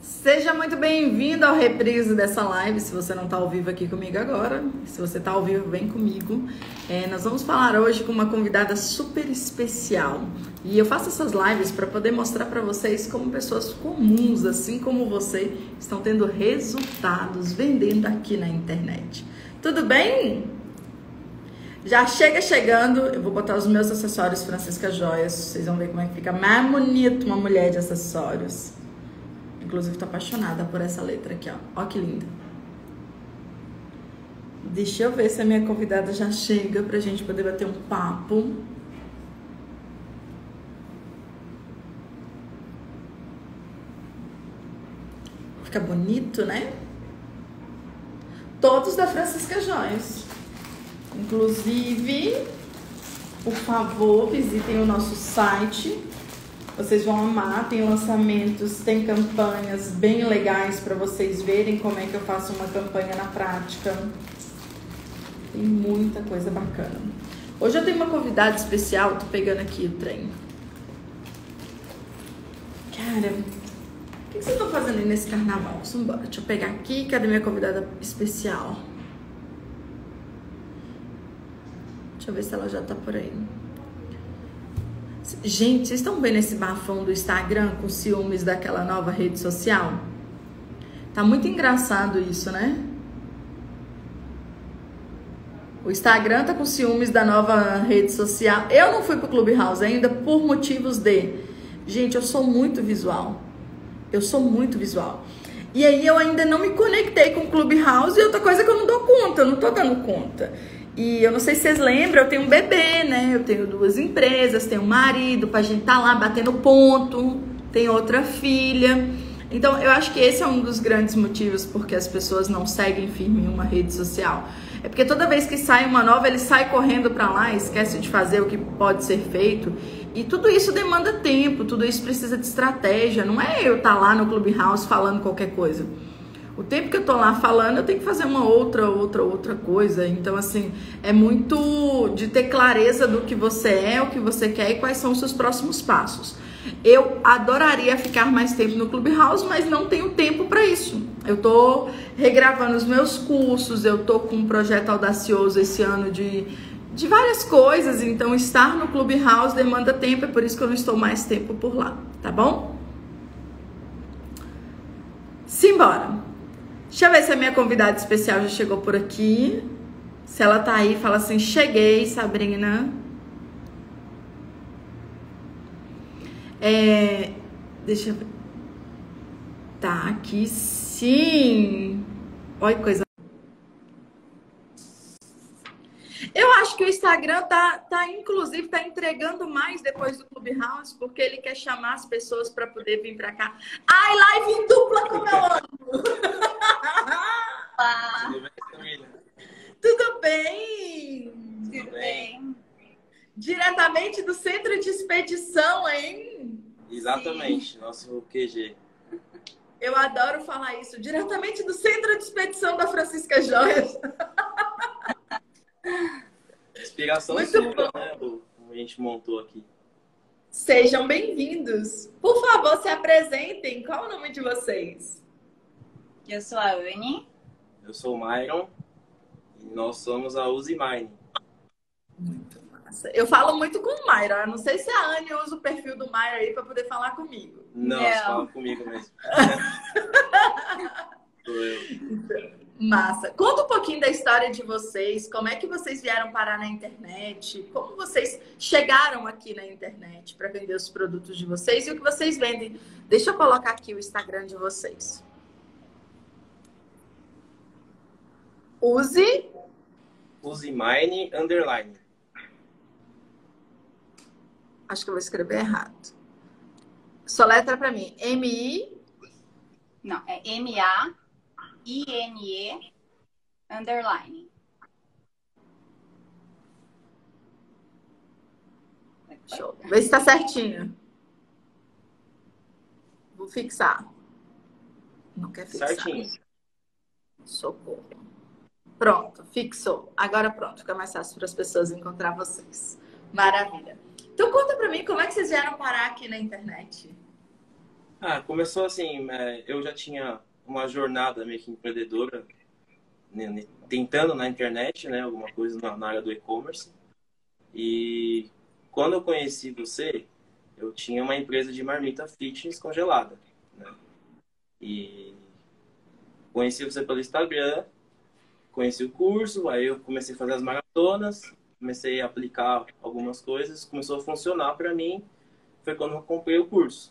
Seja muito bem-vindo ao reprise dessa live, se você não está ao vivo aqui comigo agora. Se você está ao vivo, vem comigo. Nós vamos falar hoje com uma convidada super especial. E eu faço essas lives para poder mostrar para vocês como pessoas comuns, assim como você, estão tendo resultados vendendo aqui na internet. Tudo bem? Já chega chegando, eu vou botar os meus acessórios Francisca Joias. Vocês vão ver como é que fica mais bonito uma mulher de acessórios. Inclusive, tô apaixonada por essa letra aqui, ó. Ó que linda. Deixa eu ver se a minha convidada já chega pra gente poder bater um papo. Fica bonito, né? Todos da Francisca Joias. Inclusive, por favor, visitem o nosso site. Vocês vão amar, tem lançamentos, tem campanhas bem legais para vocês verem como é que eu faço uma campanha na prática. Tem muita coisa bacana. Hoje eu tenho uma convidada especial, tô pegando aqui o trem. Cara, o que vocês estão fazendo aí nesse carnaval? Vamos embora, deixa eu pegar aqui, cadê minha convidada especial? Deixa eu ver se ela já tá por aí. Gente, vocês estão vendo esse bafão do Instagram com ciúmes daquela nova rede social? Tá muito engraçado isso, né? O Instagram tá com ciúmes da nova rede social. Eu não fui pro Clubhouse ainda por motivos de... Gente, eu sou muito visual. Eu sou muito visual. E aí eu ainda não me conectei com o Clubhouse e outra coisa que eu não dou conta, eu não tô dando conta. E eu não sei se vocês lembram, eu tenho um bebê, né? Eu tenho 2 empresas, tenho um marido pra gente tá lá batendo ponto, tenho outra filha. Então, eu acho que esse é um dos grandes motivos porque as pessoas não seguem firme em uma rede social. É porque toda vez que sai uma nova, ele sai correndo pra lá, esquece de fazer o que pode ser feito. E tudo isso demanda tempo, tudo isso precisa de estratégia. Não é eu estar lá no Clubhouse falando qualquer coisa. O tempo que eu tô lá falando, eu tenho que fazer uma outra coisa. Então, assim, é muito de ter clareza do que você é, o que você quer e quais são os seus próximos passos. Eu adoraria ficar mais tempo no Clubhouse, mas não tenho tempo para isso. Eu tô regravando os meus cursos, eu tô com um projeto audacioso esse ano de várias coisas. Então, estar no Clubhouse demanda tempo, é por isso que eu não estou mais tempo por lá, tá bom? Simbora! Deixa eu ver se a minha convidada especial já chegou por aqui. Se ela tá aí, fala assim, cheguei, Sabrina. Deixa eu ver. Tá aqui, sim. Olha que coisa. Eu acho que o Instagram inclusive, tá entregando mais depois do Clubhouse, porque ele quer chamar as pessoas para poder vir para cá. Ai, live em dupla com meu amo! Olá. Tudo bem, Camila? Tudo bem? Tudo bem. Diretamente do centro de expedição, hein? Exatamente, sim. Nosso QG. Eu adoro falar isso. Diretamente do centro de expedição da Francisca Joias. Inspiração muito sua, bom. Né? Como a gente montou aqui. Sejam bem-vindos. Por favor, se apresentem. Qual é o nome de vocês? Eu sou a Anne. Eu sou o Myron. E nós somos a Uzimine. Muito massa. Eu falo muito com o Myron. Eu não sei se a Anne usa o perfil do Myron aí para poder falar comigo. Não, você fala comigo mesmo. Sou eu. Massa. Conta um pouquinho da história de vocês. Como é que vocês vieram parar na internet? Como vocês chegaram aqui na internet para vender os produtos de vocês e o que vocês vendem? Deixa eu colocar aqui o Instagram de vocês. Uzimine _ Acho que eu vou escrever errado. Soletra para mim. M-I... Não, é M-A-I-N-E _ Show. Vê se tá certinho. Vou fixar. Não quer fixar. Certinho. Socorro. Pronto, fixou. Agora pronto, fica mais fácil para as pessoas encontrar vocês. Maravilha. Então conta pra mim, como é que vocês vieram parar aqui na internet? Começou assim, eu já tinha uma jornada meio que empreendedora, né, tentando na internet, né, alguma coisa na área do e-commerce. E quando eu conheci você, eu tinha uma empresa de marmita fitness congelada, né? E conheci você pelo Instagram, conheci o curso, aí eu comecei a fazer as maratonas, comecei a aplicar algumas coisas, começou a funcionar para mim, foi quando eu comprei o curso.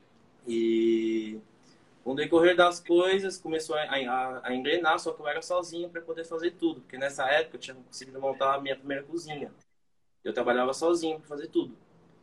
E com o decorrer das coisas, começou a engrenar, só que eu era sozinho para poder fazer tudo, porque nessa época eu tinha conseguido montar a minha primeira cozinha. Eu trabalhava sozinho para fazer tudo.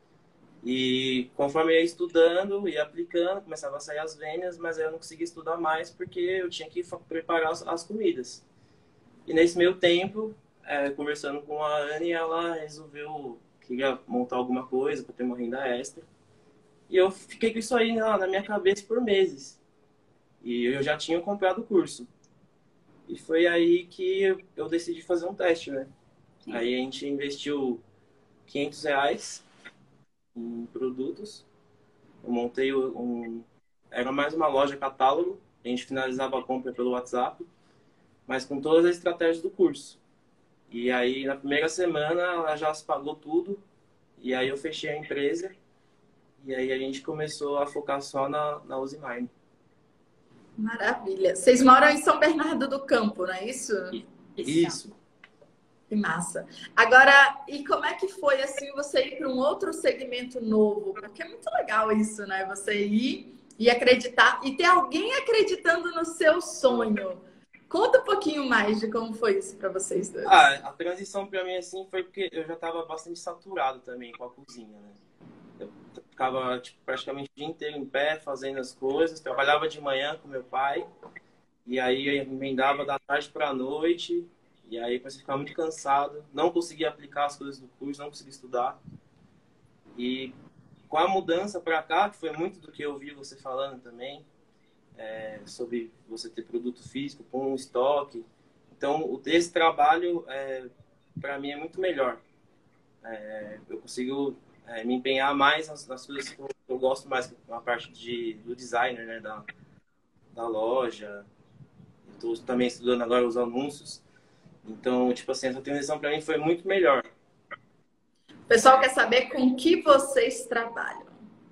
E conforme eu ia estudando, ia aplicando, começava a sair as vendas, mas aí eu não conseguia estudar mais porque eu tinha que preparar as comidas. E nesse meio tempo, conversando com a Anne, ela resolveu que ia montar alguma coisa para ter uma renda extra. E eu fiquei com isso aí na minha cabeça por meses. E eu já tinha comprado o curso. E foi aí que eu decidi fazer um teste, né? Sim. Aí a gente investiu R$ 500 em produtos. Eu montei era mais uma loja catálogo. A gente finalizava a compra pelo WhatsApp, mas com todas as estratégias do curso. E aí, na primeira semana, ela já se pagou tudo. E aí eu fechei a empresa. E aí a gente começou a focar só na Usimine. Maravilha. Vocês moram em São Bernardo do Campo, não é isso? Isso. Que massa. Agora, e como é que foi assim você ir para um outro segmento novo? Porque é muito legal isso, né? Você ir e acreditar e ter alguém acreditando no seu sonho. Conta um pouquinho mais de como foi isso para vocês dois. A transição para mim assim foi porque eu já estava bastante saturado também com a cozinha, né? Eu ficava praticamente o dia inteiro em pé fazendo as coisas, trabalhava de manhã com meu pai e aí eu emendava da tarde para a noite. E aí comecei a ficar muito cansado, não conseguia aplicar as coisas do curso, não conseguia estudar. E com a mudança para cá, que foi muito do que eu vi você falando também, sobre você ter produto físico com estoque. Então, esse trabalho, para mim, é muito melhor. Eu consigo me empenhar mais nas coisas que eu gosto mais, na parte do designer, né, da loja. Estou também estudando agora os anúncios. Então, tipo assim, essa transição para mim foi muito melhor. O pessoal quer saber com que vocês trabalham.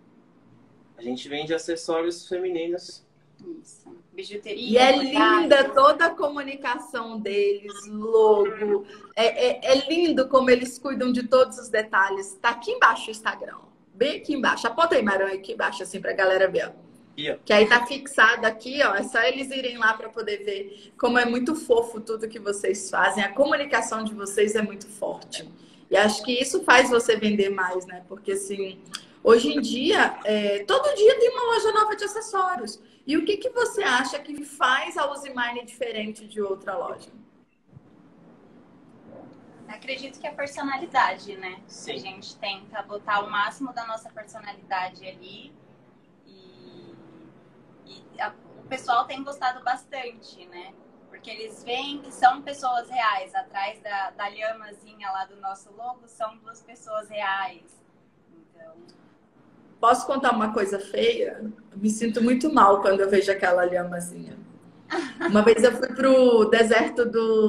A gente vende acessórios femininos. Isso. Bijuteria. E é bordado. linda toda a comunicação deles, logo. É lindo como eles cuidam de todos os detalhes. Tá aqui embaixo o Instagram. Bem aqui embaixo. Aponta aí, Marão, aqui embaixo, assim, pra galera ver. Que aí tá fixado aqui, ó. É só eles irem lá para poder ver como é muito fofo tudo que vocês fazem. A comunicação de vocês é muito forte. E acho que isso faz você vender mais, né? Porque assim, hoje em dia, todo dia tem uma loja nova de acessórios. E o que você acha que faz a Usimine diferente de outra loja? Acredito que é a personalidade, né? Sim. A gente tenta botar o máximo da nossa personalidade ali. O pessoal tem gostado bastante, né? Porque eles veem que são pessoas reais. Atrás da lhamazinha lá do nosso logo, são 2 pessoas reais. Então... Posso contar uma coisa feia? Eu me sinto muito mal quando eu vejo aquela lhamazinha. Uma vez eu fui pro deserto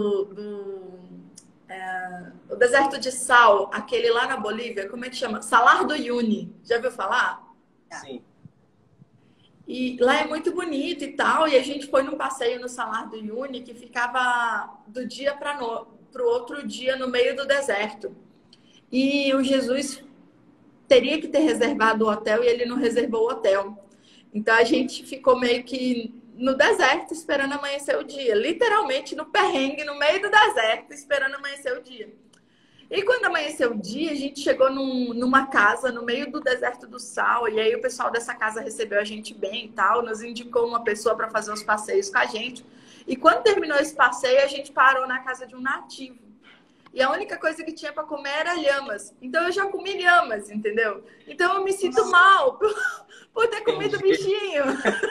o deserto de sal, aquele lá na Bolívia, como é que chama? Salar do Uyuni. Já viu falar? Sim. E lá é muito bonito e tal. E a gente foi num passeio no Salar do Uyuni que ficava do dia para o outro dia no meio do deserto. E o Jesus teria que ter reservado o hotel e ele não reservou o hotel. Então a gente ficou meio que no deserto esperando amanhecer o dia. Literalmente no perrengue, no meio do deserto, esperando amanhecer o dia. E quando amanheceu o dia, a gente chegou numa casa no meio do deserto do sal. E aí o pessoal dessa casa recebeu a gente bem e tal. Nos indicou uma pessoa para fazer os passeios com a gente. E quando terminou esse passeio, a gente parou na casa de um nativo. E a única coisa que tinha para comer era lhamas. Então eu já comi lhamas, entendeu? Então eu me sinto mal por ter comido bichinho.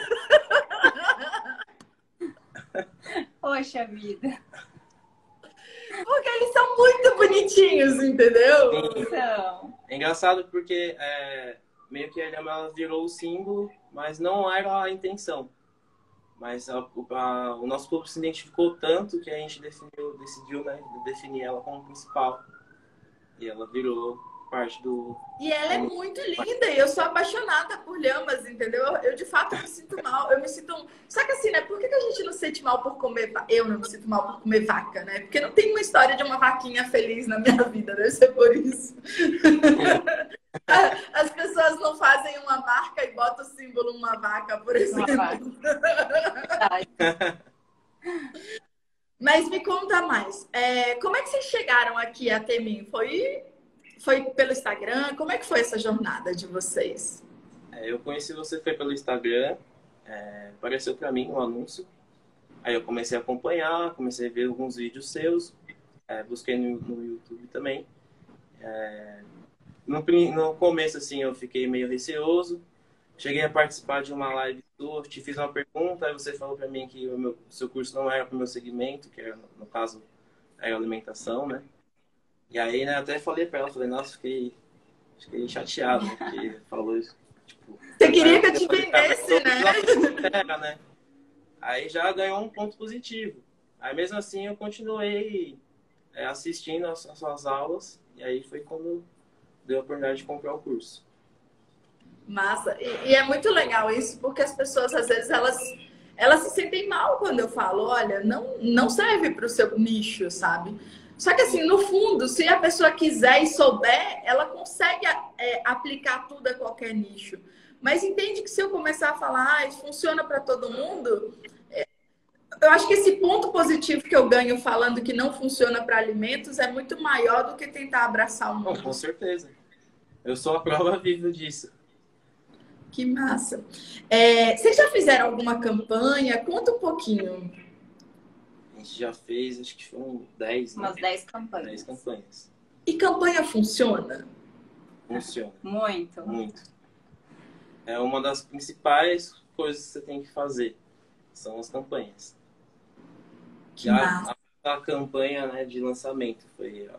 Poxa vida. Porque eles são muito bonitinhos, entendeu? Então... É engraçado porque meio que ela virou o símbolo, mas não era a intenção. Mas o nosso público se identificou tanto que a gente decidiu, né, definir ela como principal. E ela virou parte do... E ela é muito linda e eu sou apaixonada por lhamas, entendeu? Eu de fato me sinto mal. Eu me sinto... Só que assim, né? Por que a gente não se sente mal por comer... Eu não me sinto mal por comer vaca, né? Porque não tem uma história de uma vaquinha feliz na minha vida, deve ser por isso. As pessoas não fazem uma marca e botam o símbolo uma vaca, por exemplo. Mas me conta mais. Como é que vocês chegaram aqui a Temin? Foi pelo Instagram? Como é que foi essa jornada de vocês? Eu conheci você foi pelo Instagram. Apareceu para mim um anúncio. Aí eu comecei a acompanhar, comecei a ver alguns vídeos seus. Busquei no YouTube também. No começo, assim, eu fiquei meio receoso. Cheguei a participar de uma live sua, te fiz uma pergunta, aí você falou para mim que o seu curso não era para o meu segmento, que era, no caso, era alimentação, né? E aí, né, até falei para ela, falei, nossa, fiquei chateado, né, porque falou isso, tipo... Você queria que eu te vendesse, né? Aí já ganhou um ponto positivo. Aí mesmo assim eu continuei assistindo as suas aulas, e aí foi quando deu a oportunidade de comprar o curso. Massa. E é muito legal isso, porque as pessoas, às vezes, elas se sentem mal quando eu falo, olha, não serve para o seu nicho, sabe? Só que, assim, no fundo, se a pessoa quiser e souber, ela consegue aplicar tudo a qualquer nicho. Mas entende que se eu começar a falar, isso funciona para todo mundo, eu acho que esse ponto positivo que eu ganho falando que não funciona para alimentos é muito maior do que tentar abraçar o mundo. Com certeza. Eu sou a prova viva disso. Que massa. Vocês já fizeram alguma campanha? Conta um pouquinho. A gente já fez, acho que foram 10, né? Umas 10 campanhas. 10 campanhas. E campanha funciona? Funciona. Muito. Muito. É uma das principais coisas que você tem que fazer. São as campanhas. Que massa. A campanha, né, de lançamento foi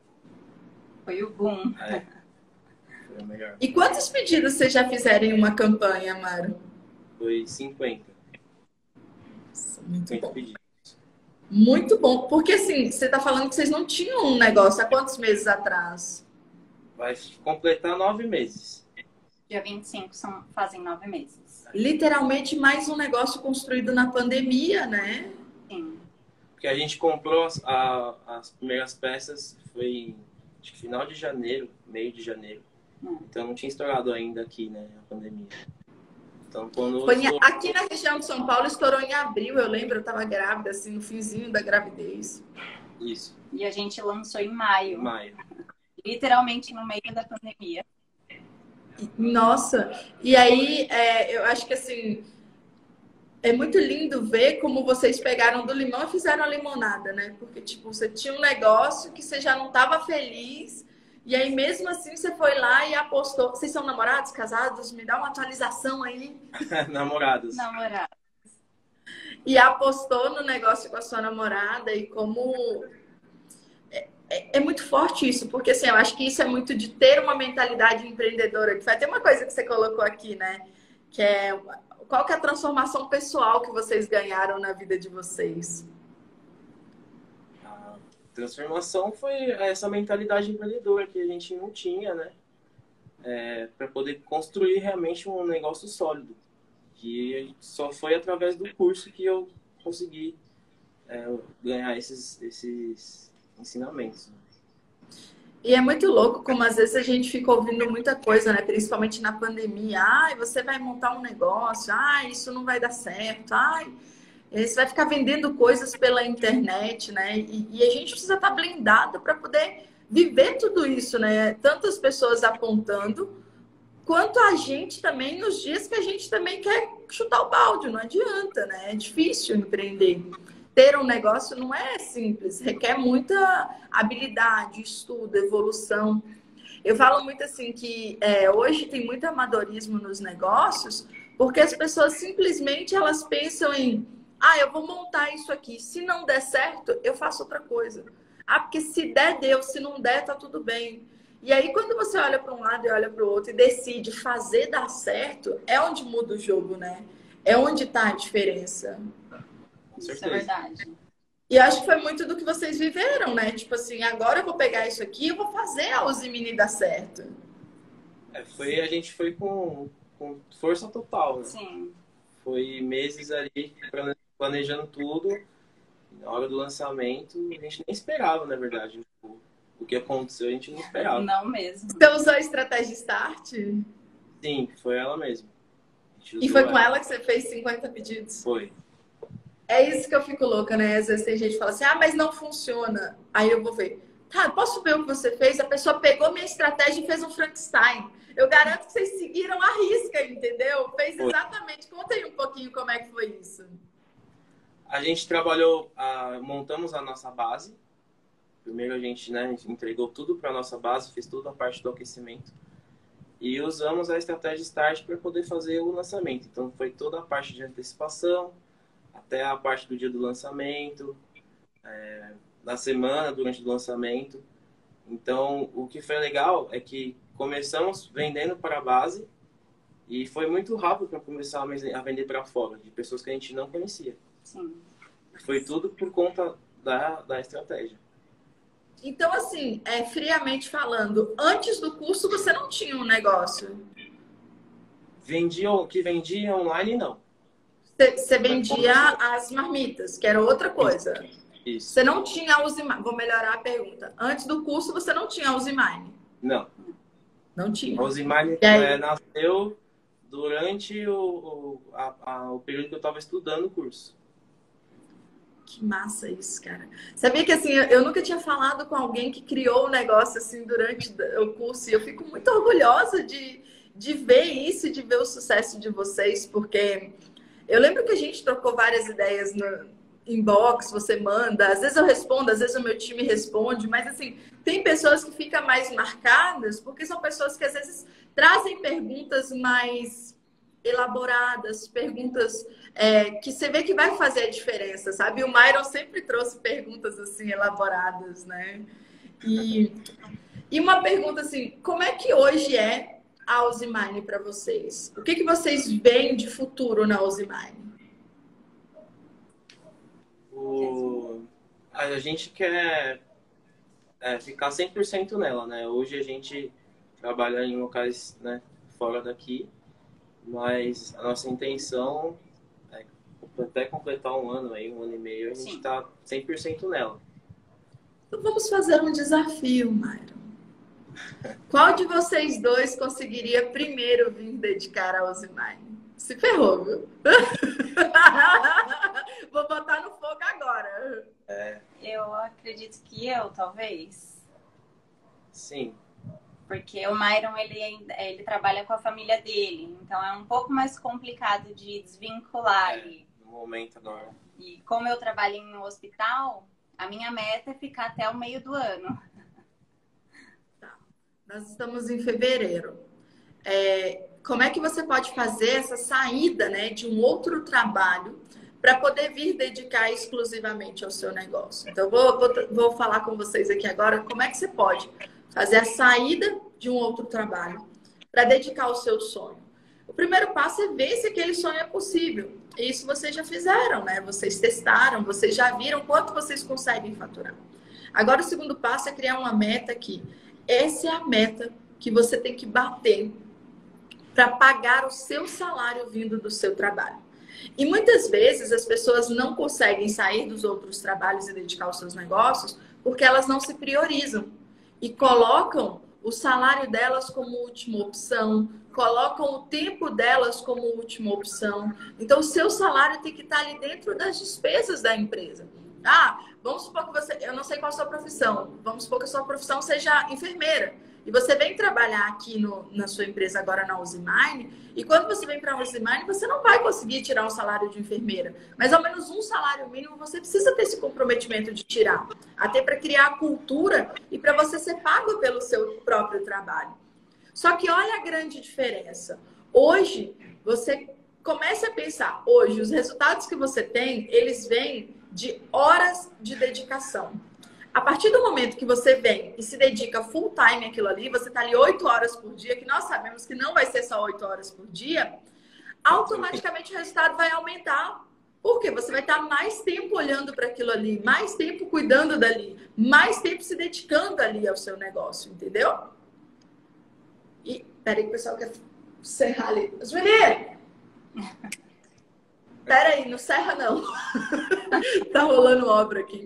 o boom. Foi a melhor. E quantos pedidos vocês já fizeram em uma campanha, Mário? Foi 50. Muito 50 bom. pedidos. Muito bom. Porque assim, você está falando que vocês não tinham um negócio há quantos meses atrás? Vai completar 9 meses. Dia 25 fazem 9 meses. Literalmente mais um negócio construído na pandemia, né? Sim. Porque a gente comprou as primeiras peças, foi acho que final de janeiro, meio de janeiro. Então não tinha estourado ainda aqui, né, a pandemia. Então quando... Aqui na região de São Paulo estourou em abril, eu lembro, eu estava grávida, assim, no finzinho da gravidez. Isso. E a gente lançou em maio. Maio. Literalmente no meio da pandemia. Nossa, e aí eu acho que assim é muito lindo ver como vocês pegaram do limão e fizeram a limonada, né? Porque tipo, você tinha um negócio que você já não estava feliz, e aí mesmo assim você foi lá e apostou. Vocês são namorados, casados? Me dá uma atualização aí. Namorados. E apostou no negócio com a sua namorada, e como... É muito forte isso, porque assim, eu acho que isso é muito de ter uma mentalidade empreendedora. Que foi até uma coisa que você colocou aqui, né? Que é qual que é a transformação pessoal que vocês ganharam na vida de vocês? A transformação foi essa mentalidade empreendedora que a gente não tinha, né? Para poder construir realmente um negócio sólido. Que só foi através do curso que eu consegui ganhar esses ensinamentos. E é muito louco como às vezes a gente fica ouvindo muita coisa, né? Principalmente na pandemia. Ai, você vai montar um negócio. Ai, isso não vai dar certo. Ai, você vai ficar vendendo coisas pela internet, né? E a gente precisa estar blindado para poder viver tudo isso, né? Tantas pessoas apontando, quanto a gente também nos dias que a gente também quer chutar o balde. Não adianta, né? É difícil empreender. Ter um negócio não é simples, requer muita habilidade, estudo, evolução. Eu falo muito assim que hoje tem muito amadorismo nos negócios, porque as pessoas simplesmente elas pensam em eu vou montar isso aqui, se não der certo, eu faço outra coisa. Porque se der, deu, se não der, tá tudo bem. E aí, quando você olha para um lado e olha para o outro e decide fazer dar certo, é onde muda o jogo, né? É onde está a diferença. Com Isso é certeza. verdade. E acho que foi muito do que vocês viveram, né? Tipo assim, agora eu vou pegar isso aqui e eu vou fazer a Usimini dar certo. A gente foi com força total, né? Sim. Foi meses ali planejando tudo. Na hora do lançamento, a gente nem esperava, na verdade. Tipo, o que aconteceu, a gente não esperava. Não mesmo. Você usou a estratégia Start? Sim, foi ela mesma. E foi com ela que você fez 50 pedidos? Foi. É isso que eu fico louca, né? Às vezes tem gente que fala assim, ah, mas não funciona. Aí eu vou ver. Tá, posso ver o que você fez? A pessoa pegou minha estratégia e fez um Frankenstein. Eu garanto que vocês seguiram a risca, entendeu? Fez exatamente. Conta aí um pouquinho como é que foi isso. A gente trabalhou, montamos a nossa base. Primeiro a gente, né, entregou tudo para a nossa base, fez toda a parte do aquecimento. E usamos a estratégia Start para poder fazer o lançamento. Então foi toda a parte de antecipação, até a parte do dia do lançamento, da semana durante o lançamento. Então o que foi legal é que começamos vendendo para a base e foi muito rápido para começar a vender para fora, de pessoas que a gente não conhecia. Sim. Foi tudo por conta da estratégia. Então, assim, friamente falando, antes do curso você não tinha um negócio? Que vendia online, não. Você vendia as marmitas, que era outra coisa. Isso. Você não tinha a Usimine. Vou melhorar a pergunta. Antes do curso você não tinha a Usimine? Não. Não tinha. A Usimine nasceu durante o período que eu estava estudando o curso. Que massa isso, cara. Sabia que assim, eu nunca tinha falado com alguém que criou o negócio assim durante o curso e eu fico muito orgulhosa de ver isso, de ver o sucesso de vocês, porque eu lembro que a gente trocou várias ideias no inbox, você manda, às vezes eu respondo, às vezes o meu time responde, mas assim, tem pessoas que ficam mais marcadas porque são pessoas que às vezes trazem perguntas mais elaboradas, perguntas que você vê que vai fazer a diferença, sabe? O Myron sempre trouxe perguntas assim elaboradas, né? E uma pergunta assim, como é que hoje é a Usimine para vocês? O que vocês veem de futuro na Usimine? A gente quer ficar 100% nela, né? Hoje a gente trabalha em locais, né, fora daqui, mas a nossa intenção é até completar um ano aí, 1 ano e meio, a gente tá 100% nela. Então vamos fazer um desafio, Myron. Qual de vocês dois conseguiria primeiro vir dedicar a Usimine? Se ferrou, viu? Vou botar no fogo agora. Eu acredito que talvez. Sim. Porque o Myron, ele trabalha com a família dele. Então, é um pouco mais complicado de desvincular. No momento agora. E como eu trabalho em um hospital, a minha meta é ficar até o meio do ano. Tá. Nós estamos em fevereiro. Como é que você pode fazer essa saída, né, de um outro trabalho para poder vir dedicar exclusivamente ao seu negócio? Então, vou falar com vocês aqui agora como é que você pode fazer a saída de um outro trabalho para dedicar ao seu sonho. O primeiro passo é ver se aquele sonho é possível. Isso vocês já fizeram, né? Vocês testaram, vocês já viram quanto vocês conseguem faturar. Agora, o segundo passo é criar uma meta aqui. Essa é a meta que você tem que bater para pagar o seu salário vindo do seu trabalho. E muitas vezes as pessoas não conseguem sair dos outros trabalhos e dedicar aos seus negócios porque elas não se priorizam e colocam o salário delas como última opção, colocam o tempo delas como última opção. Então, o seu salário tem que estar ali dentro das despesas da empresa. Vamos supor que eu não sei qual a sua profissão, vamos supor que a sua profissão seja enfermeira. E você vem trabalhar aqui na sua empresa agora na Usimine, e quando você vem para a Usimine, você não vai conseguir tirar um salário de enfermeira. Mas ao menos um salário mínimo você precisa ter esse comprometimento de tirar. Até para criar a cultura e para você ser pago pelo seu próprio trabalho. Só que olha a grande diferença. Hoje, você começa a pensar, os resultados que você tem, eles vêm de horas de dedicação. A partir do momento que você vem e se dedica full time àquilo ali, você está ali 8 horas por dia, que nós sabemos que não vai ser só 8 horas por dia, automaticamente o resultado vai aumentar. Por quê? Você vai estar mais tempo olhando para aquilo ali, mais tempo cuidando dali, mais tempo se dedicando ali ao seu negócio, entendeu? E peraí que o pessoal quer serrar ali. Os meninos! Peraí, não serra não. Tá rolando obra aqui.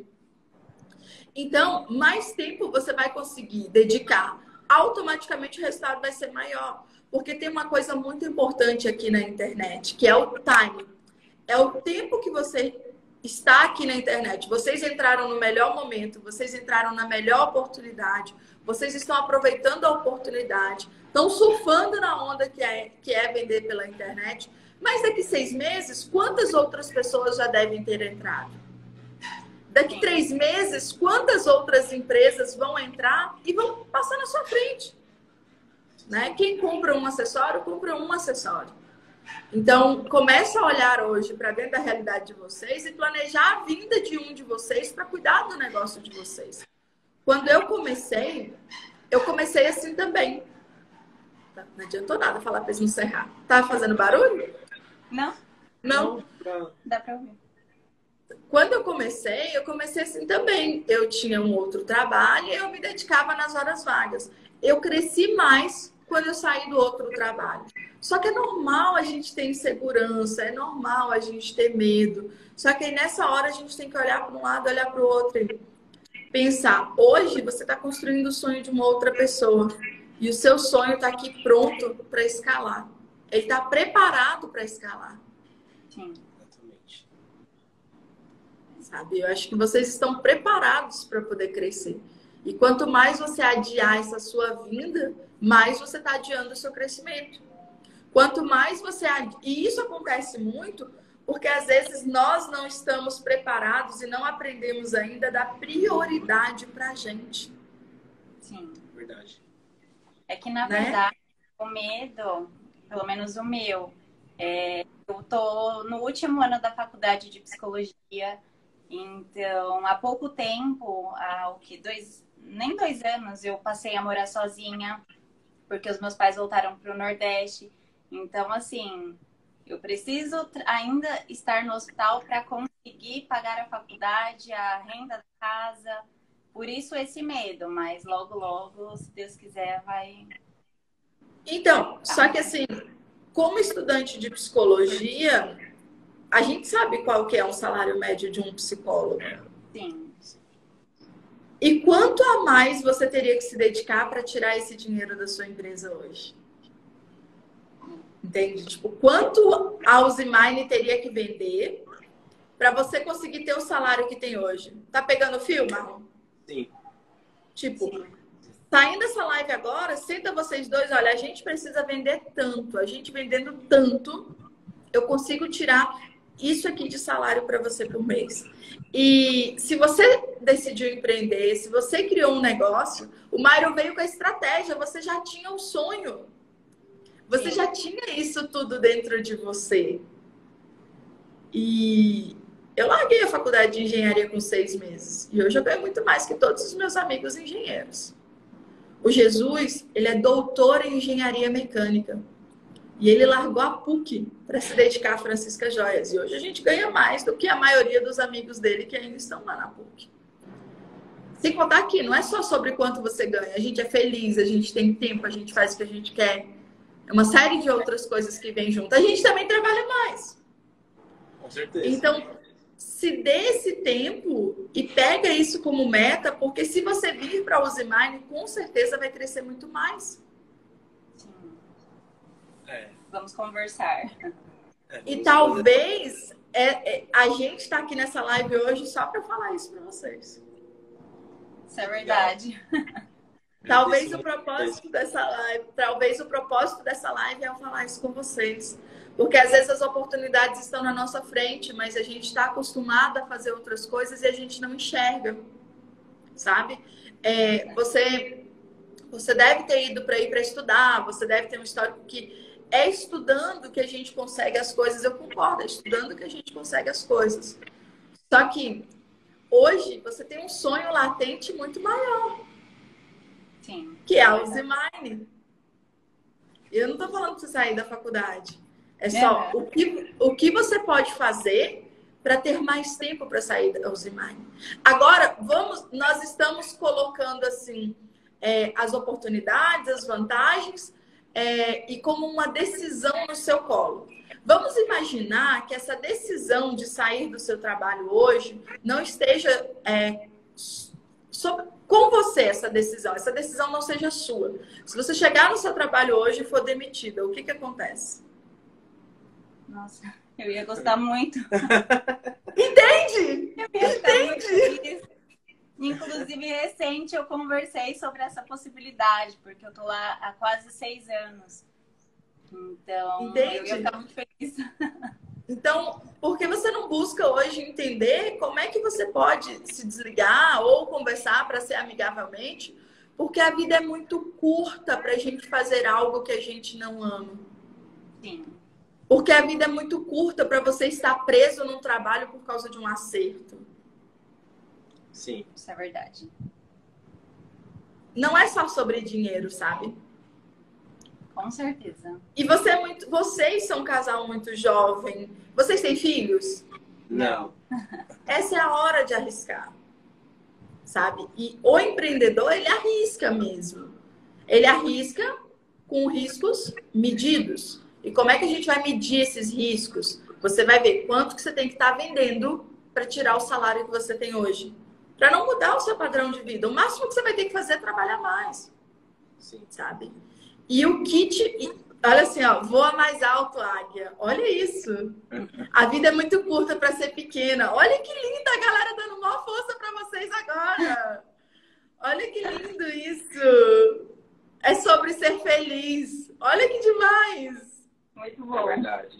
Então, mais tempo você vai conseguir dedicar. Automaticamente o resultado vai ser maior. Porque tem uma coisa muito importante aqui na internet, que é o time. É o tempo que você está aqui na internet. Vocês entraram no melhor momento, vocês entraram na melhor oportunidade, vocês estão aproveitando a oportunidade, estão surfando na onda que é vender pela internet. Mas daqui 6 meses, quantas outras pessoas já devem ter entrado? Daqui 3 meses, quantas outras empresas vão entrar e vão passar na sua frente? Né? Quem compra um acessório, compra um acessório. Então, comece a olhar hoje para dentro da realidade de vocês e planejar a vinda de um de vocês para cuidar do negócio de vocês. Quando eu comecei assim também. Não adiantou nada falar para eles não encerrar. Tava fazendo barulho? Não. Não? Dá para ouvir. Quando eu comecei assim também. Eu tinha um outro trabalho e eu me dedicava nas horas vagas. Eu cresci mais quando eu saí do outro trabalho. Só que é normal a gente ter insegurança, é normal a gente ter medo. Só que aí nessa hora a gente tem que olhar para um lado, olhar para o outro e pensar. Hoje você está construindo o sonho de uma outra pessoa. E o seu sonho está aqui pronto para escalar. Ele está preparado para escalar. Sim. Exatamente. Sabe? Eu acho que vocês estão preparados para poder crescer. E quanto mais você adiar essa sua vinda, mais você está adiando o seu crescimento. Quanto mais você... E isso acontece muito porque, às vezes, nós não estamos preparados e não aprendemos ainda a dar prioridade para a gente. Sim. Verdade. É que, na verdade, o medo, pelo menos o meu, eu tô no último ano da faculdade de psicologia, então, há pouco tempo, nem 2 anos, eu passei a morar sozinha, porque os meus pais voltaram para o Nordeste. Então, assim, eu preciso ainda estar no hospital para conseguir pagar a faculdade, a renda da casa. Por isso esse medo, mas logo, logo, se Deus quiser, vai... Então, só que assim, como estudante de psicologia, a gente sabe qual que é um salário médio de um psicólogo. Sim. E quanto a mais você teria que se dedicar para tirar esse dinheiro da sua empresa hoje? Entende? Tipo, quanto a Uzimine teria que vender para você conseguir ter o salário que tem hoje? Tá pegando fio, Marlon? Sim. Tipo, saindo essa live agora, senta vocês dois, olha, a gente precisa vender tanto. A gente vendendo tanto, eu consigo tirar isso aqui de salário para você por mês. E se você decidiu empreender, se você criou um negócio, o Mário veio com a estratégia, você já tinha o sonho. Você já tinha isso tudo dentro de você. E eu larguei a faculdade de engenharia com 6 meses. E hoje eu ganho muito mais que todos os meus amigos engenheiros. O Jesus, ele é doutor em engenharia mecânica. E ele largou a PUC para se dedicar a Francisca Joias. E hoje a gente ganha mais do que a maioria dos amigos dele que ainda estão lá na PUC. Sem contar que não é só sobre quanto você ganha. A gente é feliz, a gente tem tempo, a gente faz o que a gente quer. É uma série de outras coisas que vem junto. A gente também trabalha mais. Com certeza. Então, se dê esse tempo e pega isso como meta, porque se você vir para a Uzimine, com certeza vai crescer muito mais. Sim. Vamos conversar. E talvez a gente está aqui nessa live hoje só para falar isso para vocês. Isso é verdade. Talvez o propósito dessa live é eu falar isso com vocês. Porque às vezes as oportunidades estão na nossa frente, mas a gente está acostumado a fazer outras coisas e a gente não enxerga, sabe? Você deve ter ido para estudar, você deve ter um histórico que é estudando que a gente consegue as coisas. Eu concordo, é estudando que a gente consegue as coisas. Só que hoje você tem um sonho latente muito maior, Sim. que é a Uzimine. Eu não estou falando para você sair da faculdade. É só o que você pode fazer para ter mais tempo para sair da Uzimine. Agora, nós estamos colocando assim as oportunidades, as vantagens e como uma decisão no seu colo. Vamos imaginar que essa decisão de sair do seu trabalho hoje não esteja com você, essa decisão não seja sua. Se você chegar no seu trabalho hoje e for demitida, o que acontece? Nossa, eu ia gostar muito. Entende? Eu ia ficar muito feliz. Inclusive, recente eu conversei sobre essa possibilidade, porque eu tô lá há quase 6 anos. Então, Entende? eu ia ficar muito feliz. Então, por que você não busca hoje entender como é que você pode se desligar ou conversar para ser amigavelmente? Porque a vida é muito curta para a gente fazer algo que a gente não ama. Sim. Porque a vida é muito curta para você estar preso num trabalho por causa de um acerto. Sim. Isso é verdade. Não é só sobre dinheiro, sabe? Com certeza. E vocês são um casal muito jovem. Vocês têm filhos? Não. Essa é a hora de arriscar, sabe? E o empreendedor, ele arrisca mesmo. Ele arrisca com riscos medidos. E como é que a gente vai medir esses riscos? Você vai ver quanto que você tem que estar vendendo para tirar o salário que você tem hoje. Para não mudar o seu padrão de vida. O máximo que você vai ter que fazer é trabalhar mais. Sim. Sabe? E o kit... Olha assim, ó. Voa mais alto, águia. Olha isso. A vida é muito curta para ser pequena. Olha que linda a galera dando uma força para vocês agora. Olha que lindo isso. É sobre ser feliz. Olha que demais. Muito bom. É verdade.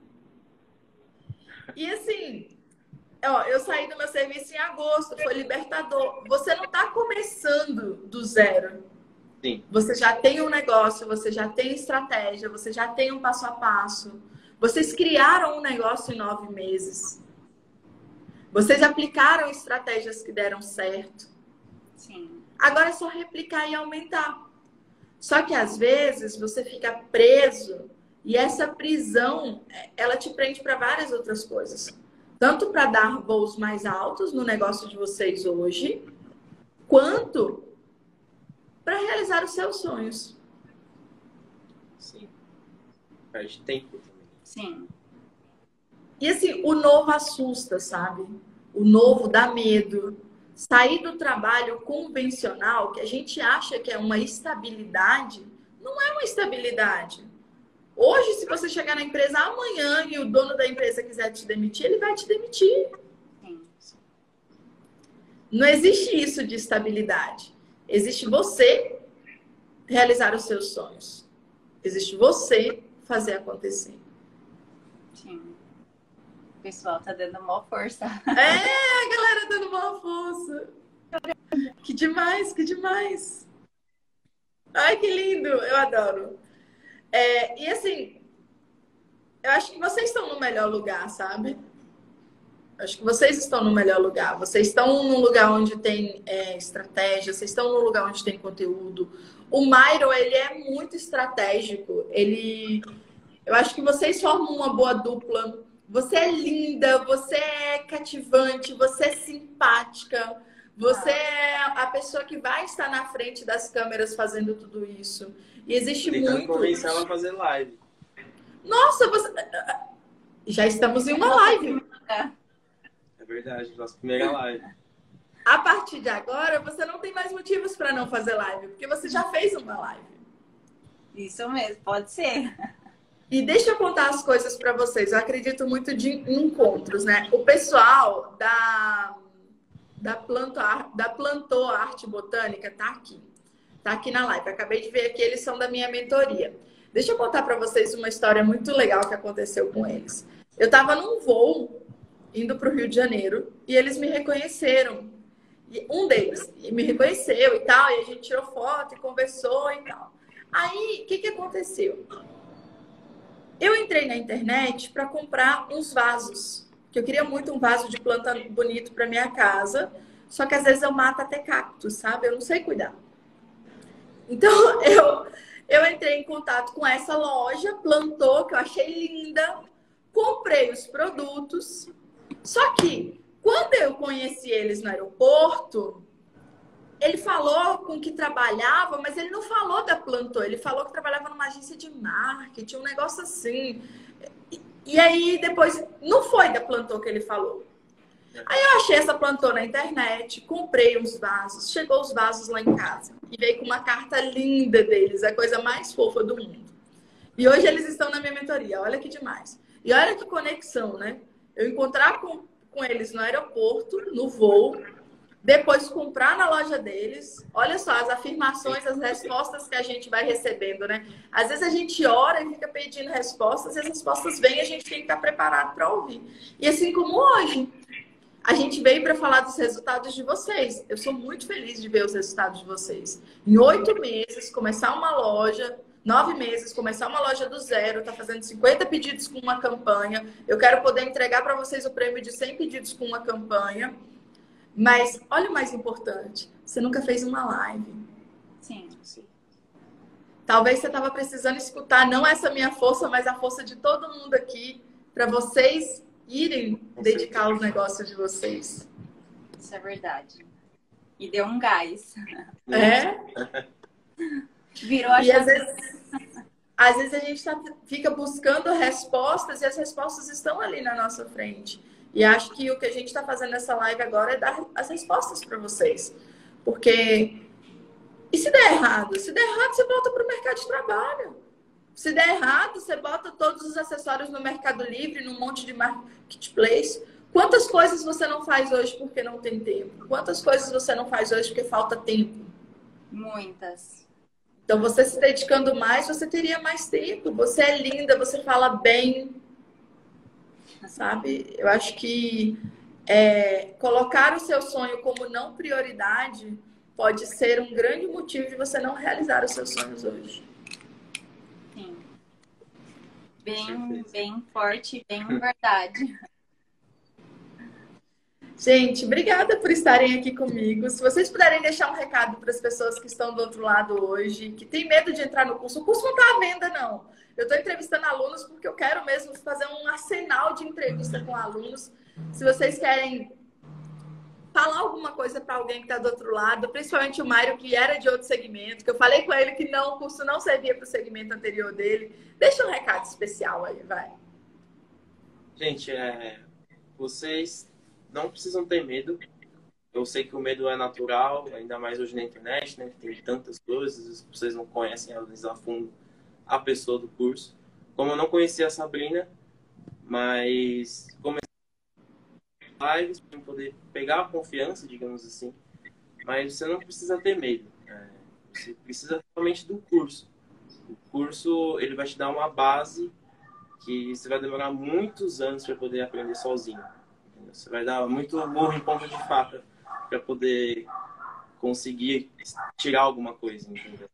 E assim... Ó, eu saí do meu serviço em agosto, foi libertador. Você não está começando do zero. Sim. Você já tem um negócio, você já tem estratégia, você já tem um passo a passo. Vocês criaram um negócio em 9 meses. Vocês aplicaram estratégias que deram certo. Sim. Agora é só replicar e aumentar. Só que às vezes você fica preso e essa prisão, ela te prende para várias outras coisas. Tanto para dar voos mais altos no negócio de vocês hoje, quanto para realizar os seus sonhos. Sim. Perde tempo também. Sim. E assim, o novo assusta, sabe? O novo dá medo. Sair do trabalho convencional, que a gente acha que é uma estabilidade, não é uma estabilidade. Hoje, se você chegar na empresa amanhã e o dono da empresa quiser te demitir, ele vai te demitir. Sim. Não existe isso de estabilidade. Existe você realizar os seus sonhos. Existe você fazer acontecer. Sim. O pessoal tá dando uma força. A galera dando uma força. Que demais, que demais. Ai, que lindo. Eu adoro. E assim, eu acho que vocês estão no melhor lugar, sabe? Acho que vocês estão no melhor lugar. Vocês estão num lugar onde tem estratégia, vocês estão num lugar onde tem conteúdo. O Myron, ele é muito estratégico. Eu acho que vocês formam uma boa dupla. Você é linda, você é cativante, você é simpática. Você é a pessoa que vai estar na frente das câmeras fazendo tudo isso. E existe muito... convencer ela a fazer live. Nossa, já estamos em uma live. É verdade, nossa primeira live. A partir de agora, você não tem mais motivos para não fazer live, porque você já fez uma live. Isso mesmo, pode ser. E deixa eu contar as coisas para vocês. Eu acredito muito de encontros, né? O pessoal da Plantou Arte Botânica tá aqui. Tá aqui na live. Eu acabei de ver aqui, eles são da minha mentoria. Deixa eu contar para vocês uma história muito legal que aconteceu com eles. Eu estava num voo indo para o Rio de Janeiro e eles me reconheceram. E um deles me reconheceu e tal, e a gente tirou foto e conversou e tal. Aí, o que aconteceu? Eu entrei na internet para comprar uns vasos que eu queria muito um vaso de planta bonito para minha casa, só que às vezes eu mato até cactos, sabe? Eu não sei cuidar. Então eu entrei em contato com essa loja, plantou, que eu achei linda, comprei os produtos. Só que quando eu conheci eles no aeroporto, ele falou com que trabalhava, mas ele não falou da Plantou, ele falou que trabalhava numa agência de marketing, um negócio assim. E aí depois não foi da Plantou que ele falou. Aí eu achei essa Plantou na internet, comprei uns vasos, chegou os vasos lá em casa e veio com uma carta linda deles, a coisa mais fofa do mundo. E hoje eles estão na minha mentoria, olha que demais. E olha que conexão, né? Eu encontrar com eles no aeroporto, no voo, depois comprar na loja deles. Olha só as afirmações, as respostas que a gente vai recebendo, né? Às vezes a gente ora e fica pedindo respostas e as respostas vêm e a gente tem que estar preparado para ouvir. E assim como hoje, a gente veio para falar dos resultados de vocês. Eu sou muito feliz de ver os resultados de vocês. Em 8 meses, começar uma loja, 9 meses, começar uma loja do zero, tá fazendo 50 pedidos com uma campanha. Eu quero poder entregar para vocês o prêmio de 100 pedidos com uma campanha. Mas olha o mais importante, você nunca fez uma live. Sim. Talvez você estava precisando escutar não essa minha força, mas a força de todo mundo aqui, para vocês irem dedicar os negócios de vocês. Isso é verdade. E deu um gás. É? Virou a E às vezes a gente fica buscando respostas e as respostas estão ali na nossa frente. E acho que o que a gente está fazendo nessa live agora é dar as respostas para vocês. Porque, e se der errado? Se der errado, você volta para o mercado de trabalho. Se der errado, você bota todos os acessórios no Mercado Livre, num monte de marketplace. Quantas coisas você não faz hoje porque não tem tempo? Quantas coisas você não faz hoje porque falta tempo? Muitas. Então, você se dedicando mais, você teria mais tempo. Você é linda, você fala bem. Sabe? Eu acho que colocar o seu sonho como não prioridade pode ser um grande motivo de você não realizar os seus sonhos hoje. Sim. Bem forte, bem verdade. Gente, obrigada por estarem aqui comigo. Se vocês puderem deixar um recado para as pessoas que estão do outro lado hoje, que tem medo de entrar no curso. O curso não está à venda, não. Eu estou entrevistando alunos porque eu quero mesmo fazer um arsenal de entrevista com alunos. Se vocês querem falar alguma coisa para alguém que está do outro lado, principalmente o Mário, que era de outro segmento, que eu falei com ele que não, o curso não servia para o segmento anterior dele. Deixa um recado especial aí, vai. Gente, vocês não precisam ter medo. Eu sei que o medo é natural, ainda mais hoje na internet, né? Tem tantas coisas, vocês não conhecem às vezes a fundo a pessoa do curso. Como eu não conhecia a Sabrina, mas comecei lives para poder pegar a confiança, digamos assim. Mas você não precisa ter medo. Você precisa somente do curso. O curso ele vai te dar uma base que você vai demorar muitos anos para poder aprender sozinho. Entendeu? Você vai dar muito murro em ponta de faca para poder conseguir tirar alguma coisa, entendeu?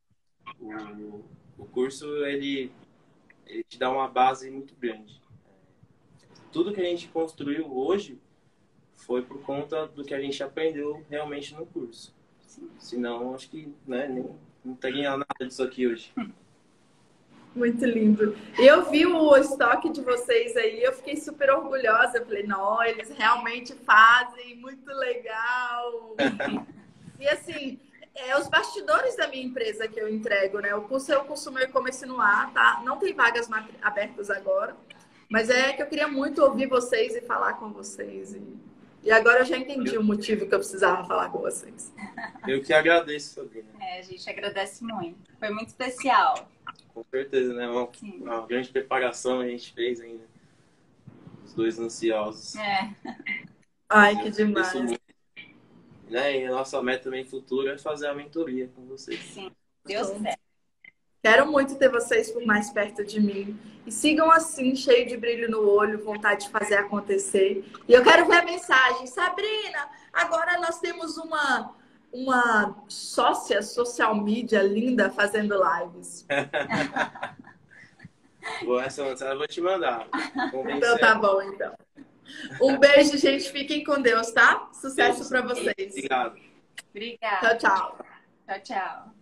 O curso, ele te dá uma base muito grande. Tudo que a gente construiu hoje foi por conta do que a gente aprendeu realmente no curso. Senão, acho que não teria nada disso aqui hoje. Muito lindo. Eu vi o estoque de vocês aí, eu fiquei super orgulhosa. Eu falei, não, eles realmente fazem, muito legal. E assim, os bastidores da minha empresa que eu entrego, né? O curso é o curso meu e-commerce no ar, tá? Não tem vagas abertas agora, mas é que eu queria muito ouvir vocês e falar com vocês. E agora eu já entendi o motivo que eu precisava falar com vocês. Eu que agradeço, Sabrina. A gente agradece muito. Foi muito especial. Com certeza, né? Uma grande preparação a gente fez ainda. Os dois ansiosos. Ai, que demais. Né? E a nossa meta também futura é fazer a mentoria com vocês. Sim, Deus quiser. Quero muito ter vocês por mais perto de mim. E sigam assim, cheio de brilho no olho, vontade de fazer acontecer. E eu quero ver a mensagem. Sabrina, agora nós temos uma sócia social media linda fazendo lives. Essa mensagem eu vou te mandar. Então tá bom, então. Um beijo, gente. Fiquem com Deus, tá? Sucesso para vocês. Obrigado. Obrigada. Tchau, tchau. Tchau, tchau.